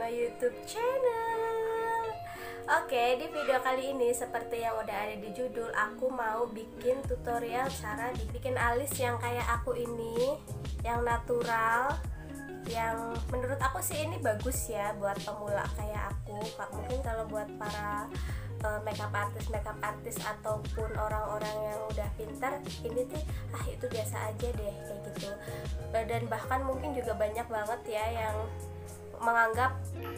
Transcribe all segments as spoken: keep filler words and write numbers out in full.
my YouTube channel. Oke, di video kali ini seperti yang udah ada di judul, aku mau bikin tutorial cara bikin alis yang kayak aku ini, yang natural, yang menurut aku sih ini bagus ya buat pemula kayak aku. Mungkin kalau buat para uh, makeup artist, makeup artist ataupun orang-orang yang udah pintar, ini tuh ah itu biasa aja deh kayak gitu. Dan bahkan mungkin juga banyak banget ya yang menganggap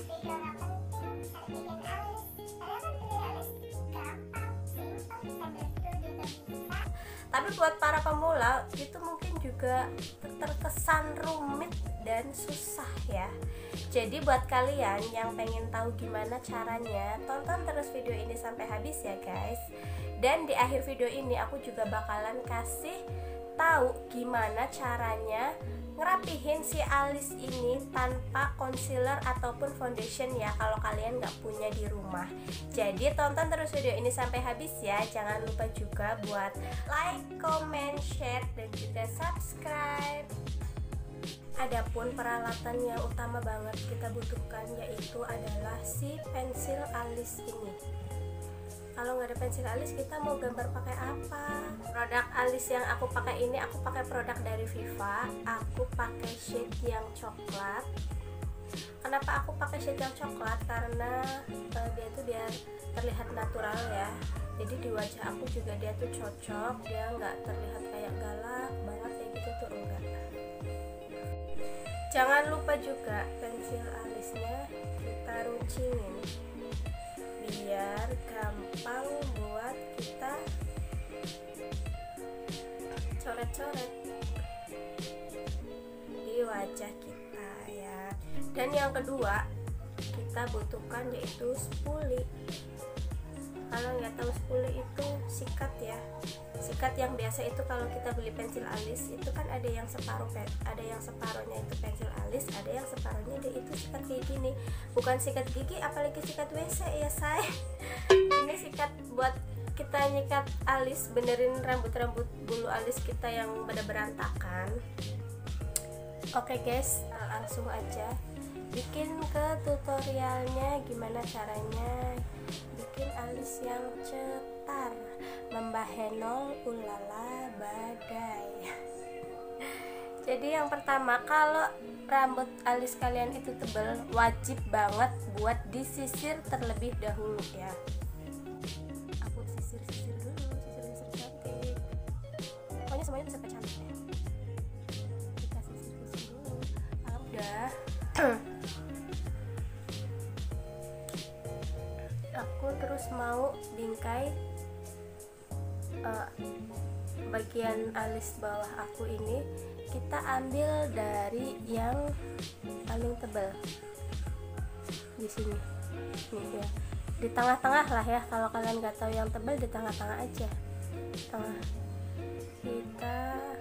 tapi buat para pemula itu mungkin juga terkesan rumit dan susah ya. Jadi buat kalian yang pengen tahu gimana caranya, tonton terus video ini sampai habis ya guys. Dan di akhir video ini aku juga bakalan kasih tahu gimana caranya ngerapihin si alis ini tanpa concealer ataupun foundation ya, kalau kalian nggak punya di rumah. Jadi tonton terus video ini sampai habis ya. Jangan lupa juga buat like, comment, share, dan juga subscribe. Adapun peralatan yang utama banget kita butuhkan yaitu adalah si pensil alis ini. Kalau nggak ada pensil alis, kita mau gambar pakai apa? Produk alis yang aku pakai ini, aku pakai produk dari Viva. Aku pakai shade yang coklat. Kenapa aku pakai shade yang coklat? Karena uh, dia tuh biar terlihat natural ya. Jadi di wajah aku juga dia tuh cocok. Dia nggak terlihat kayak galak banget kayak gitu tuh, enggak. Jangan lupa juga pensil alisnya kita runcingin biar gampang buat kita coret-coret di wajah kita ya. Dan yang kedua kita butuhkan yaitu spoolie. Kalau nggak tahu spoolie itu sikat ya, sikat yang biasa itu kalau kita beli pensil alis itu kan ada yang separuh, ada yang separuhnya itu pensil alis, ada yang separuhnya dia itu sikat kayak gini. Bukan sikat gigi, apalagi sikat W C ya say. Ini sikat buat kita nyikat alis, benerin rambut-rambut bulu alis kita yang pada berantakan. Oke guys, langsung aja bikin ke tutorialnya gimana caranya bikin alis yang cetar, membahenol, ulala badai. Jadi yang pertama, kalau rambut alis kalian itu tebal, wajib banget buat disisir terlebih dahulu ya. Aku sisir-sisir dulu, sisir-sisir cantik. Pokoknya semuanya bisa cantik ya. Kita sisir-sisir dulu. Kalau udah aku terus mau bingkai uh, bagian alis bawah aku ini. Kita ambil dari yang paling tebal di sini nih ya, di tengah-tengah lah ya. Kalau kalian nggak tahu yang tebal, di tengah-tengah aja, tengah. Kita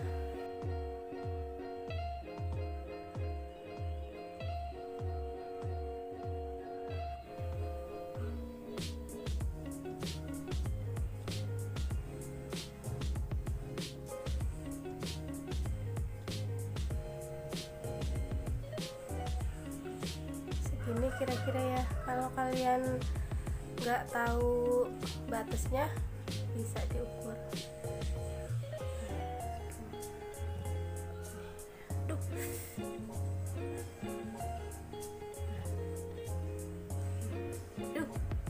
ini kira-kira ya. Kalau kalian nggak tahu batasnya, bisa diukur. Duh. Duh.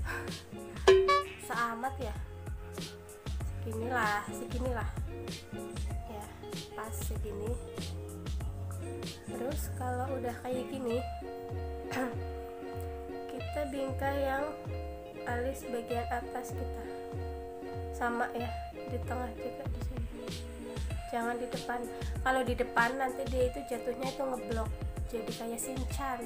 Seamat ya. Seginilah, seginilah. Ya, pas segini. Terus kalau udah kayak gini, kita bingkai yang alis bagian atas kita, sama ya, di tengah juga di sini. Jangan di depan. Kalau di depan nanti dia itu jatuhnya itu ngeblok, jadi kayak Shinchan.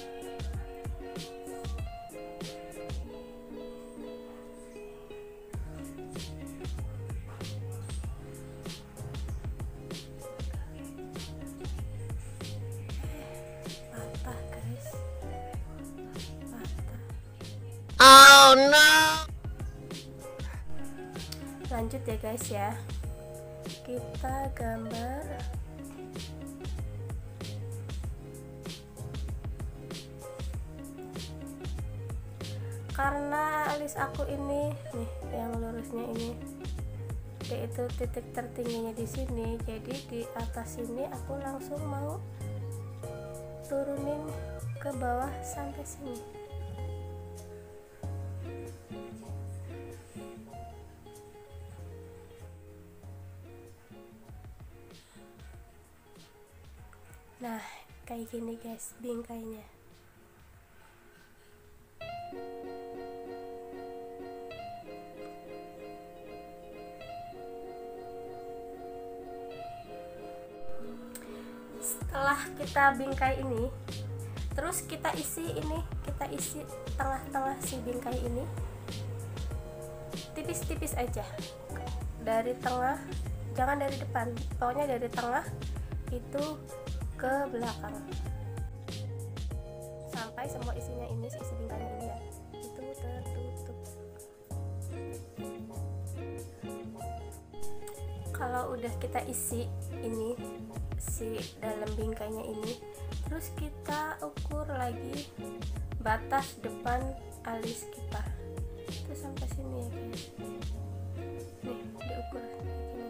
Oh no. Lanjut ya guys ya. Kita gambar karena alis aku ini nih yang lurusnya ini yaitu titik tertingginya di sini, jadi di atas sini aku langsung mau turunin ke bawah sampai sini. Nah kayak gini guys bingkainya. Setelah kita bingkai ini, terus kita isi ini, kita isi tengah-tengah si bingkai ini tipis-tipis aja dari tengah, jangan dari depan, pokoknya dari tengah itu ke belakang sampai semua isinya ini, isi bingkainya ini ya, itu tertutup. Kalau udah kita isi ini si dalam bingkainya ini, terus kita ukur lagi batas depan alis kita itu sampai sini ya guys. Nih diukur begini.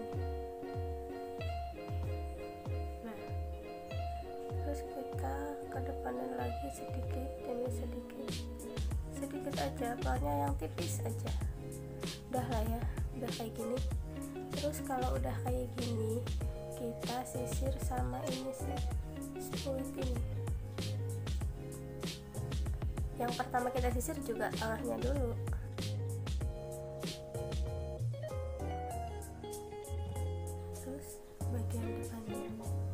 Nah terus kita ke depanin lagi sedikit, ini sedikit sedikit aja, pokoknya yang tipis aja. Udah lah ya, udah kayak gini. Terus kalau udah kayak gini kita sisir sama ini sih split ini. Yang pertama kita sisir juga tengahnya dulu. Terus bagian depannya.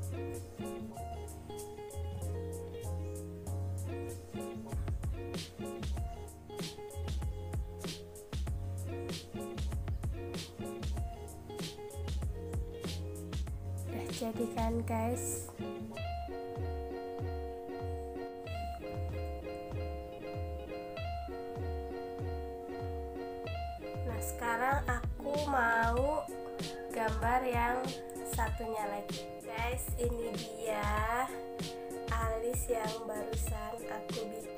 Jadi kan guys, nah sekarang aku mau gambar yang satunya lagi guys. Ini dia alis yang barusan aku bikin.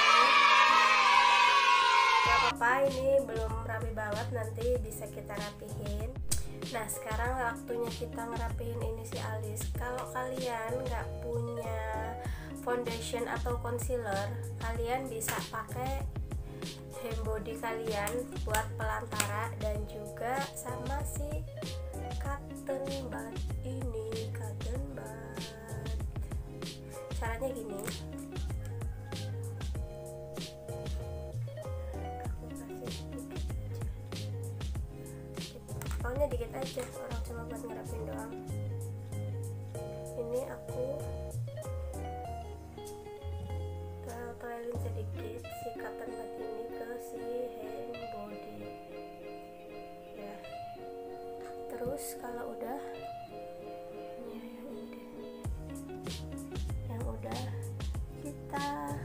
Gak apa-apa, ini belum rapi banget, nanti bisa kita rapihin. Nah sekarang waktunya kita ngerapihin ini si alis. Kalau kalian nggak punya foundation atau concealer, kalian bisa pakai hand body kalian buat pelantara dan juga sama si cotton bud ini, cotton bud. Caranya gini, pokoknya dikit aja, orang cuma buat ngerapin doang. Ini aku tempelin sedikit si cotton bud ini ke si hand body ya. Terus kalau udah ya, yang ini deh, yang udah kita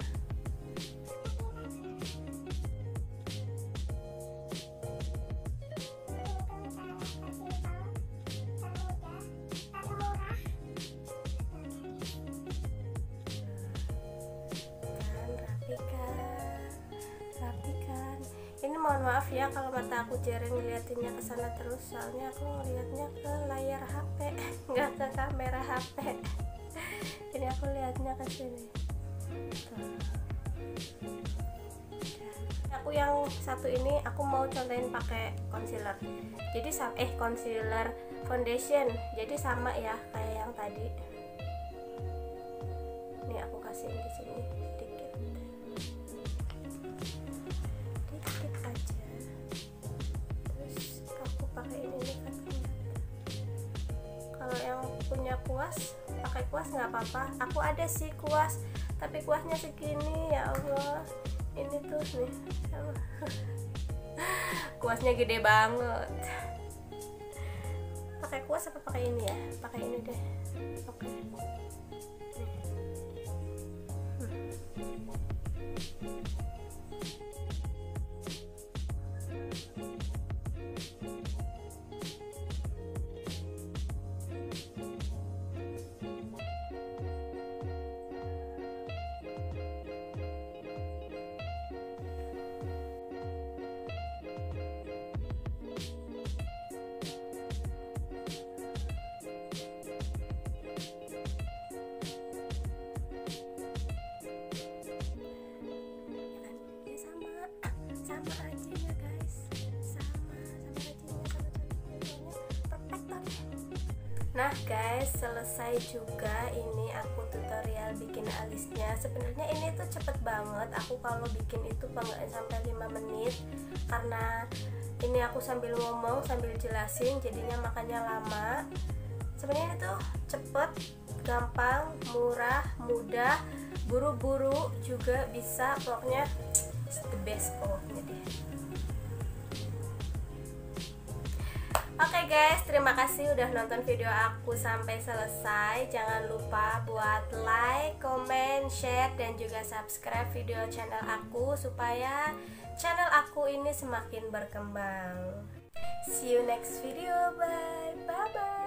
rapikan. Ini mohon maaf ya kalau mata aku jarang ngeliatinnya ke sana terus, soalnya aku ngeliatnya ke layar H P nggak ke kamera H P. Jadi aku lihatnya ke sini. Tuh. Aku yang satu ini aku mau contohin pakai concealer. Jadi eh concealer foundation. Jadi sama ya kayak yang tadi. Nih aku kasihin di sini dikit. Dikit aja. Terus aku pakai ini nih kan. Kalau yang punya kuas, pakai kuas nggak apa-apa. Aku ada sih kuas, tapi kuasnya segini ya Allah. Ini tuh nih kuasnya gede banget. Pakai kuas apa pakai ini ya? Pakai ini deh. Oke. Nah guys, selesai juga ini aku tutorial bikin alisnya. Sebenarnya ini tuh cepet banget, aku kalau bikin itu nggak sampai lima menit, karena ini aku sambil ngomong sambil jelasin jadinya makanya lama. Sebenarnya itu cepet, gampang, murah, mudah, buru-buru juga bisa, pokoknya the best pokoknya deh. Oke okay guys, terima kasih udah nonton video aku sampai selesai. Jangan lupa buat like, comment, share, dan juga subscribe video channel aku supaya channel aku ini semakin berkembang. See you next video, bye bye bye.